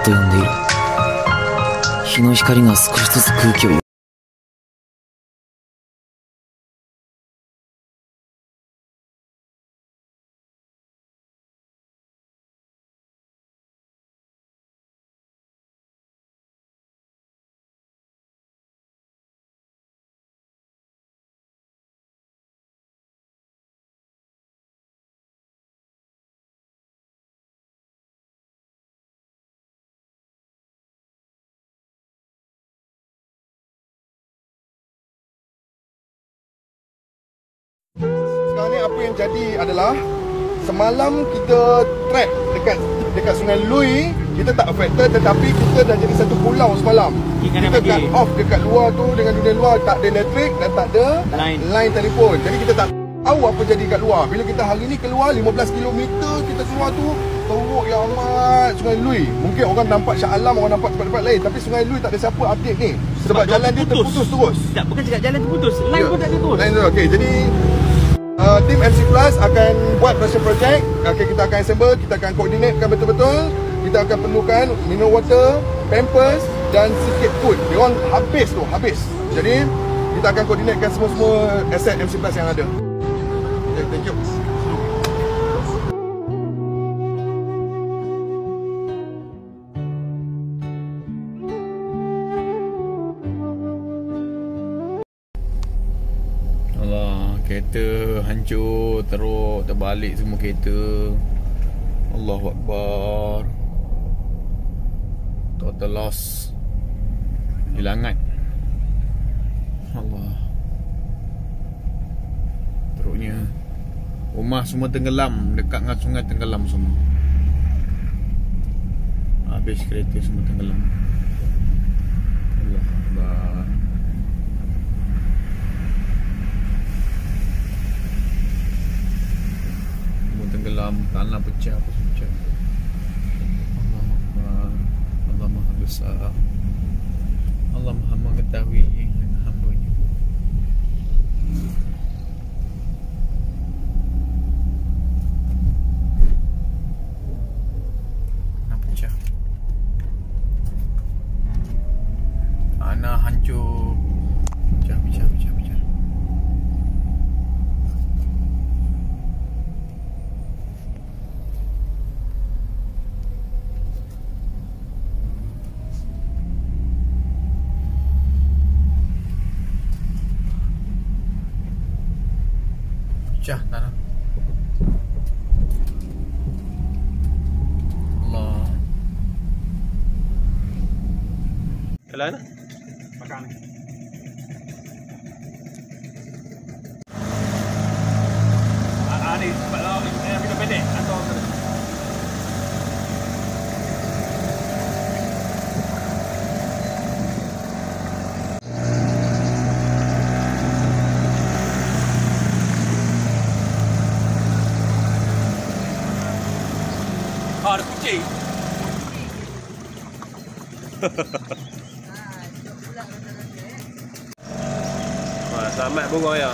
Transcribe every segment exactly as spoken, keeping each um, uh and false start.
と呼んでいる。日の光が少しずつ空気を Sekarang ni apa yang jadi adalah semalam kita trap dekat dekat Sungai Lui, kita tak affected, tetapi kita dah jadi satu pulau semalam. Kita cut off dekat luar tu dengan dunia luar, tak ada elektrik dan tak ada line, line telefon. Jadi kita tak tahu apa jadi kat luar. Bila kita hari ni keluar lima belas kilometer kita keluar tu, teruk yang amat Sungai Lui. Mungkin orang nampak Shah Alam, orang nampak tempat-tempat lain, tapi Sungai Lui tak ada siapa update ni. Sebab, Sebab jalan dia terputus terus. Tak, bukan cakap jalan terputus, line yeah. pun tak ada terus. Line tu okey. Jadi Uh, tim M C Plus akan buat passion project. Okay, kita akan assemble, kita akan coordinatekan betul-betul. Kita akan perlukan minum water, pampers dan sikit food. Dia orang habis tu, habis. Jadi kita akan coordinatekan semua-semua aset M C Plus yang ada. Okay, thank you. Kereta hancur, teruk, terbalik semua kereta. Allahu Akbar. Total loss. Hilangan. Allah. Teruknya. Rumah semua tenggelam, dekat dengan sungai tenggelam semua. Habis kereta semua tenggelam. Allah Akbar. Tenggelam, tanah pecah, apa pecah. Allah Akbar. Allah Maha Besar. Allah Maha mengetahui hamba-Nya. Tanah pecah. Tanah hancur. Pecah, pecah, pecah, pecah. Pecah tanah. Allah. Ke mana? Makan ni. Ah, ni sebab lawan ni eh video pendek atau apa? Ah, ada kucing. Wah, selamat bunga ya.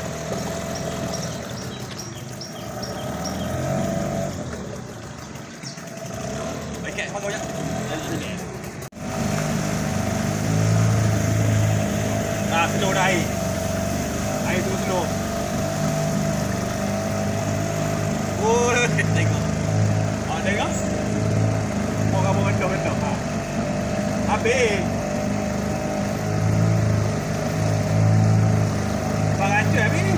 Baik, pakai ya. Ah, slow dah air. Air tu slow. Oh, tengok. Tengok. Orang mengetuk-ketuk. Ha. Habis. Berancur habis ni.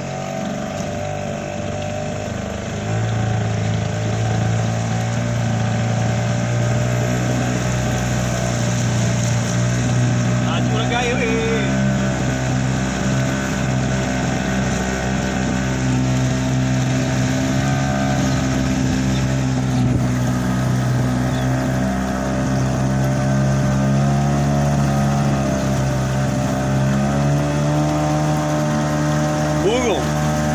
Hancur lagi air weh. Burung.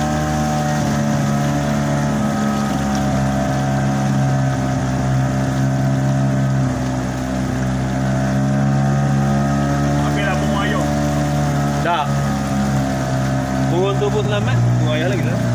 Ambillah burung ayam. Dah. Burung tu pun selamat. Burung ayam lagi lah.